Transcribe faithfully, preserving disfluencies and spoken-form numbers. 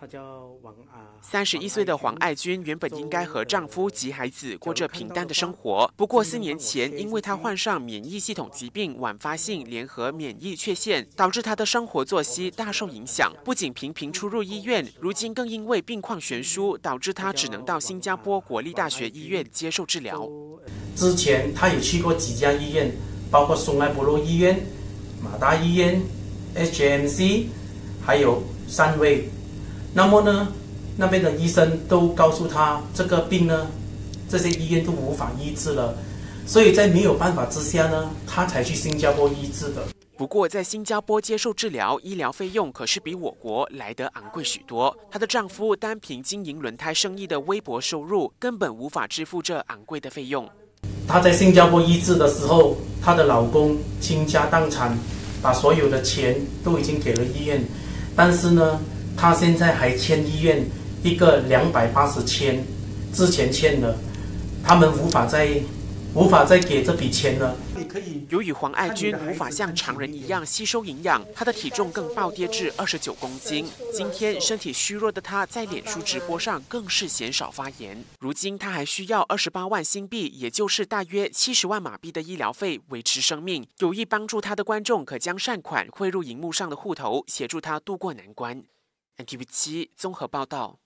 她叫王啊。 三十一岁的黄爱君原本应该和丈夫及孩子过着平淡的生活，不过四年前，因为她患上免疫系统疾病晚发性联合免疫缺陷，导致她的生活作息大受影响，不仅频频出入医院，如今更因为病况悬殊，导致她只能到新加坡国立大学医院接受治疗。 之前她也去过几家医院，包括松埃博洛医院、马大医院、H J M C， 还有三位。那么呢，那边的医生都告诉她，这个病呢，这些医院都无法医治了。所以在没有办法之下呢，她才去新加坡医治的。 不过，在新加坡接受治疗，医疗费用可是比我国来得昂贵许多。她的丈夫单凭经营轮胎生意的微薄收入，根本无法支付这昂贵的费用。 她在新加坡医治的时候，她的老公倾家荡产，把所有的钱都已经给了医院，但是呢，她现在还欠医院一个两百八十千，之前欠的，他们无法再无法再给这笔钱了。 由于黄爱君无法像常人一样吸收营养，她的体重更暴跌至二十九公斤。今天身体虚弱的她在脸书直播上更是鲜少发言。如今她还需要二十八万新币，也就是大约七十万马币的医疗费维持生命。有意帮助她的观众可将善款汇入荧幕上的户头，协助她渡过难关。N T V 七综合报道。